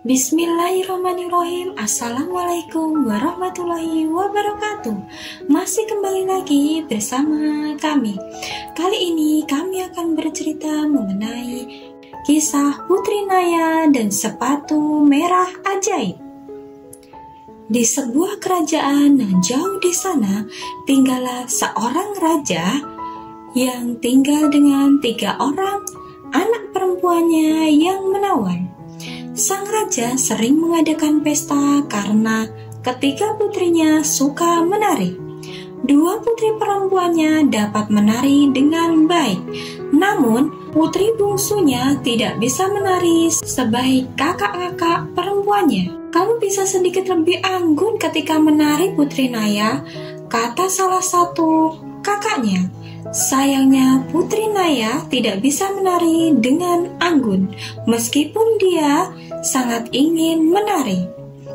Bismillahirrahmanirrahim. Assalamualaikum warahmatullahi wabarakatuh. Masih kembali lagi bersama kami. Kali ini kami akan bercerita mengenai kisah Putri Naya dan sepatu merah ajaib. Di sebuah kerajaan yang jauh di sana, tinggallah seorang raja yang tinggal dengan 3 orang anak perempuannya yang menawan. Sang raja sering mengadakan pesta karena ketiga putrinya suka menari. 2 putri perempuannya dapat menari dengan baik, namun putri bungsunya tidak bisa menari sebaik kakak-kakak perempuannya. "Kamu bisa sedikit lebih anggun ketika menari, Putri Naya," kata salah satu kakaknya. Sayangnya Putri Naya tidak bisa menari dengan anggun meskipun dia sangat ingin menari.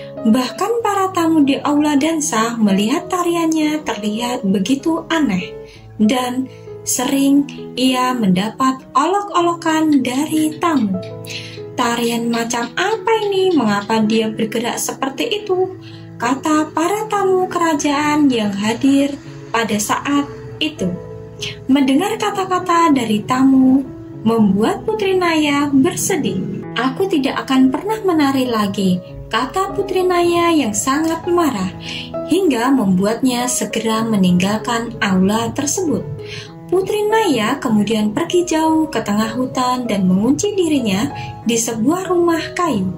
Bahkan para tamu di aula dansa melihat tariannya terlihat begitu aneh dan sering ia mendapat olok-olokan dari tamu. "Tarian macam apa ini? Mengapa dia bergerak seperti itu?" kata para tamu kerajaan yang hadir pada saat itu. Mendengar kata-kata dari tamu membuat Putri Naya bersedih. "Aku tidak akan pernah menari lagi," kata Putri Naya yang sangat marah, hingga membuatnya segera meninggalkan aula tersebut. Putri Naya kemudian pergi jauh ke tengah hutan dan mengunci dirinya di sebuah rumah kayu.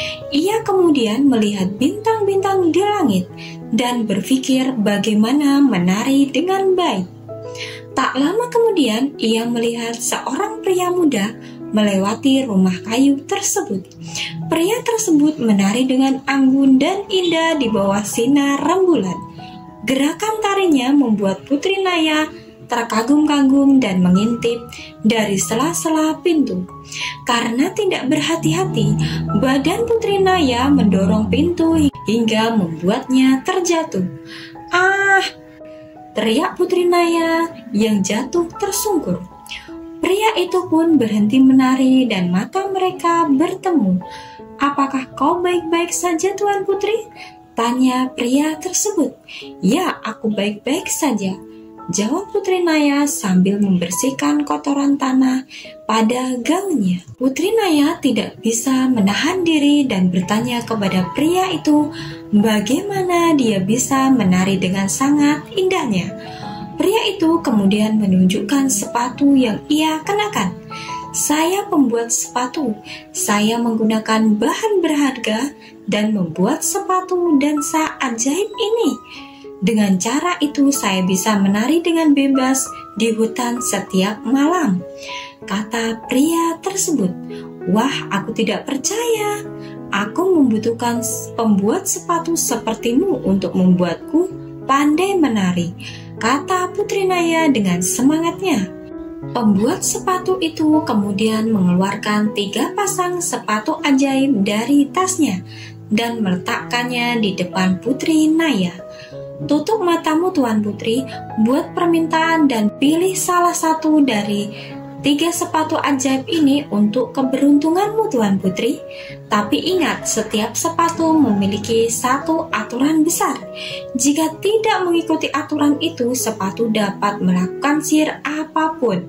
Ia kemudian melihat bintang-bintang di langit dan berpikir bagaimana menari dengan baik. Tak lama kemudian, ia melihat seorang pria muda melewati rumah kayu tersebut. Pria tersebut menari dengan anggun dan indah di bawah sinar rembulan. Gerakan tarinya membuat Putri Naya terkagum-kagum dan mengintip dari sela-sela pintu. Karena tidak berhati-hati, badan Putri Naya mendorong pintu hingga membuatnya terjatuh. "Ah!" teriak Putri Naya yang jatuh tersungkur. Pria itu pun berhenti menari dan mata mereka bertemu. "Apakah kau baik-baik saja, Tuan Putri?" tanya pria tersebut. "Ya, aku baik-baik saja," jawab Putri Naya sambil membersihkan kotoran tanah pada gaunnya. Putri Naya tidak bisa menahan diri dan bertanya kepada pria itu bagaimana dia bisa menari dengan sangat indahnya. Pria itu kemudian menunjukkan sepatu yang ia kenakan. "Saya pembuat sepatu. Saya menggunakan bahan berharga dan membuat sepatu dansa ajaib ini. Dengan cara itu saya bisa menari dengan bebas di hutan setiap malam," kata pria tersebut. "Wah, aku tidak percaya. Aku membutuhkan pembuat sepatu sepertimu untuk membuatku pandai menari," kata Putri Naya dengan semangatnya. Pembuat sepatu itu kemudian mengeluarkan 3 pasang sepatu ajaib dari tasnya dan meletakkannya di depan Putri Naya. "Tutup matamu, Tuan Putri, buat permintaan dan pilih salah satu dari 3 sepatu ajaib ini untuk keberuntunganmu, Tuan Putri. Tapi ingat, setiap sepatu memiliki satu aturan besar. Jika tidak mengikuti aturan itu, sepatu dapat melakukan sihir apapun,"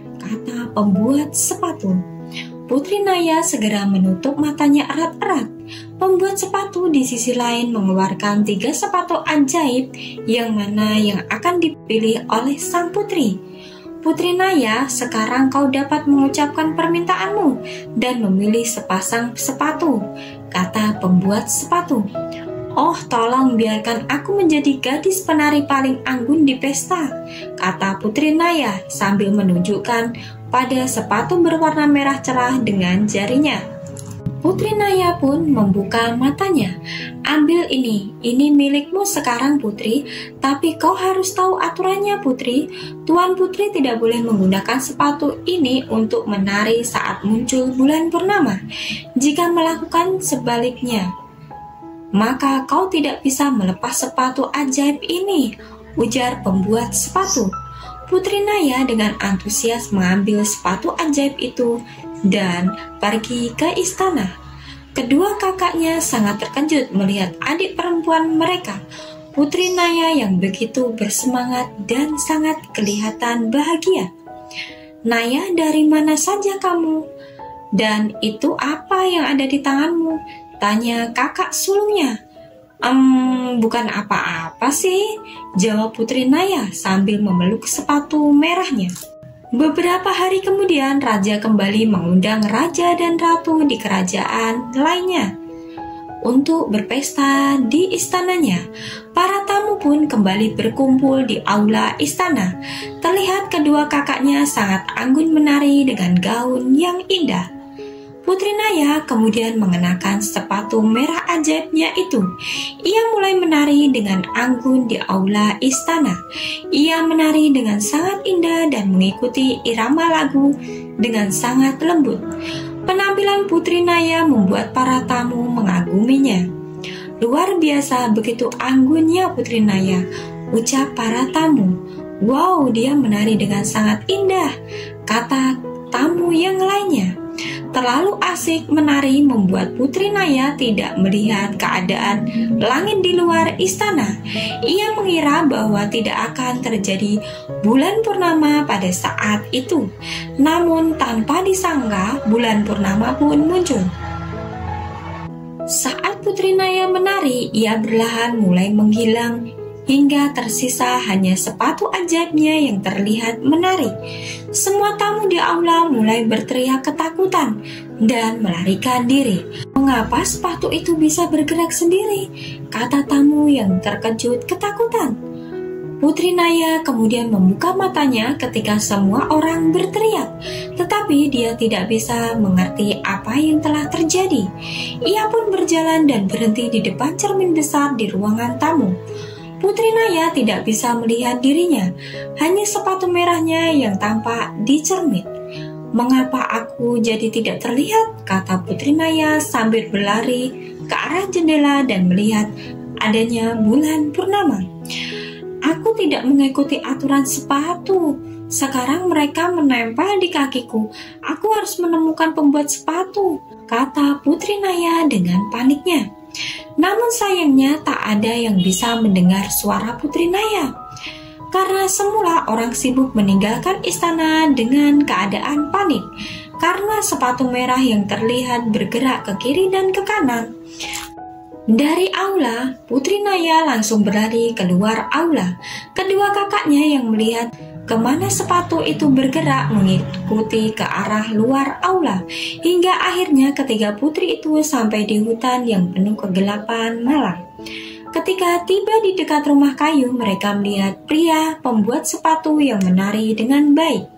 kata pembuat sepatu. Putri Naya segera menutup matanya erat-erat. Pembuat sepatu di sisi lain mengeluarkan 3 sepatu ajaib yang mana yang akan dipilih oleh sang putri. "Putri Naya, sekarang kau dapat mengucapkan permintaanmu dan memilih sepasang sepatu," kata pembuat sepatu. "Oh, tolong biarkan aku menjadi gadis penari paling anggun di pesta," kata Putri Naya sambil menunjukkan pada sepatu berwarna merah cerah dengan jarinya. Putri Naya pun membuka matanya. "Ambil ini milikmu sekarang, Putri. Tapi kau harus tahu aturannya, Putri. Tuan Putri tidak boleh menggunakan sepatu ini untuk menari saat muncul bulan purnama. Jika melakukan sebaliknya, maka kau tidak bisa melepas sepatu ajaib ini," ujar pembuat sepatu. Putri Naya dengan antusias mengambil sepatu ajaib itu dan pergi ke istana. Kedua kakaknya sangat terkejut melihat adik perempuan mereka, Putri Naya, yang begitu bersemangat dan sangat kelihatan bahagia. "Naya, dari mana saja kamu? Dan itu apa yang ada di tanganmu?" tanya kakak sulungnya. Bukan apa-apa sih," jawab Putri Naya sambil memeluk sepatu merahnya. Beberapa hari kemudian, raja kembali mengundang raja dan ratu di kerajaan lainnya untuk berpesta di istananya. Para tamu pun kembali berkumpul di aula istana. Terlihat kedua kakaknya sangat anggun menari dengan gaun yang indah. Putri Naya kemudian mengenakan sepatu merah ajaibnya itu. Ia mulai menari dengan anggun di aula istana. Ia menari dengan sangat indah dan mengikuti irama lagu dengan sangat lembut. Penampilan Putri Naya membuat para tamu mengaguminya. "Luar biasa, begitu anggunnya Putri Naya," ucap para tamu. "Wow, dia menari dengan sangat indah," kata tamu yang lainnya. Terlalu asik menari membuat Putri Naya tidak melihat keadaan langit di luar istana. Ia mengira bahwa tidak akan terjadi bulan purnama pada saat itu. Namun tanpa disangka, bulan purnama pun muncul. Saat Putri Naya menari, ia perlahan mulai menghilang hingga tersisa hanya sepatu ajaibnya yang terlihat menari. Semua tamu di aula mulai berteriak ketakutan dan melarikan diri. "Mengapa sepatu itu bisa bergerak sendiri?" kata tamu yang terkejut ketakutan. Putri Naya kemudian membuka matanya ketika semua orang berteriak, tetapi dia tidak bisa mengerti apa yang telah terjadi. Ia pun berjalan dan berhenti di depan cermin besar di ruangan tamu. Putri Naya tidak bisa melihat dirinya, hanya sepatu merahnya yang tampak di cermin. "Mengapa aku jadi tidak terlihat?" kata Putri Naya sambil berlari ke arah jendela dan melihat adanya bulan purnama. "Aku tidak mengikuti aturan sepatu. Sekarang mereka menempel di kakiku. Aku harus menemukan pembuat sepatu," kata Putri Naya dengan paniknya. Namun sayangnya tak ada yang bisa mendengar suara Putri Naya. Karena semula orang sibuk meninggalkan istana dengan keadaan panik. Karena sepatu merah yang terlihat bergerak ke kiri dan ke kanan. Dari aula, Putri Naya langsung berlari keluar aula. Kedua kakaknya yang melihat kemana sepatu itu bergerak mengikuti ke arah luar aula. Hingga akhirnya ketiga putri itu sampai di hutan yang penuh kegelapan malam. Ketika tiba di dekat rumah kayu, mereka melihat pria pembuat sepatu yang menari dengan baik.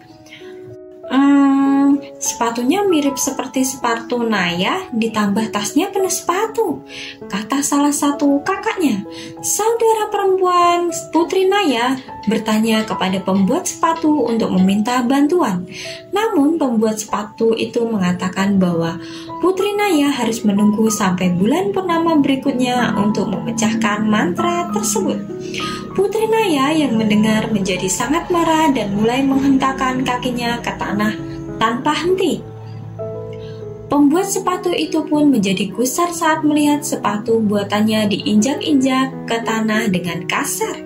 Sepatunya mirip seperti sepatu Naya, ditambah tasnya penuh sepatu," kata salah satu kakaknya. Saudara perempuan Putri Naya bertanya kepada pembuat sepatu untuk meminta bantuan. Namun pembuat sepatu itu mengatakan bahwa Putri Naya harus menunggu sampai bulan purnama berikutnya untuk memecahkan mantra tersebut. Putri Naya yang mendengar menjadi sangat marah dan mulai menghentakkan kakinya ke tanah tanpa henti. Pembuat sepatu itu pun menjadi gusar saat melihat sepatu buatannya diinjak-injak ke tanah dengan kasar.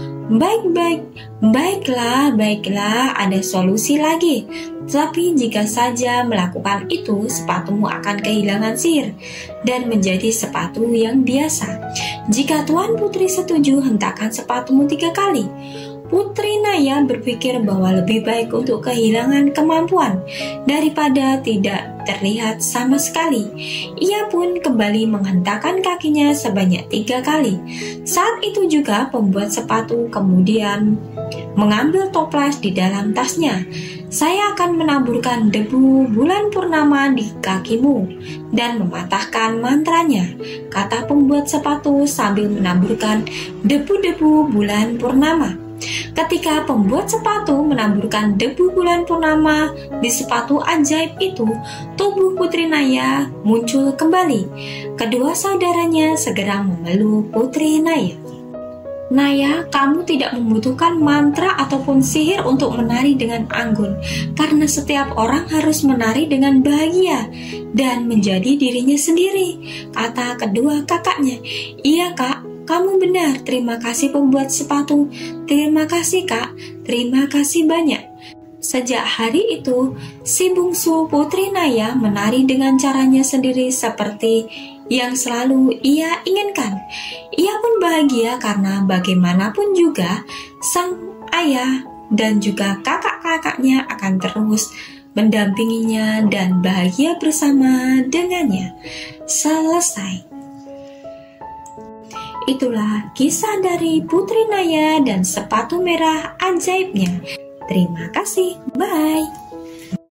Baiklah, ada solusi lagi. Tapi jika saja melakukan itu, sepatumu akan kehilangan sihir dan menjadi sepatu yang biasa. Jika Tuan Putri setuju, hentakan sepatumu 3 kali. Putri Naya berpikir bahwa lebih baik untuk kehilangan kemampuan daripada tidak terlihat sama sekali. Ia pun kembali menghentakkan kakinya sebanyak 3 kali. Saat itu juga pembuat sepatu kemudian mengambil toples di dalam tasnya. "Saya akan menaburkan debu bulan purnama di kakimu dan mematahkan mantranya," kata pembuat sepatu sambil menaburkan debu-debu bulan purnama. Ketika pembuat sepatu menaburkan debu bulan purnama di sepatu ajaib itu, tubuh Putri Naya muncul kembali. Kedua saudaranya segera memeluk Putri Naya. Naya, kamu tidak membutuhkan mantra ataupun sihir untuk menari dengan anggun, karena setiap orang harus menari dengan bahagia dan menjadi dirinya sendiri, kata kedua kakaknya. Iya kak, kamu benar, terima kasih pembuat sepatu. Terima kasih kak, terima kasih banyak. Sejak hari itu, si bungsu Putri Naya menari dengan caranya sendiri seperti yang selalu ia inginkan. Ia pun bahagia karena bagaimanapun juga sang ayah dan juga kakak-kakaknya akan terus mendampinginya dan bahagia bersama dengannya. Selesai. Itulah kisah dari Putri Naya dan sepatu merah ajaibnya. Terima kasih, bye.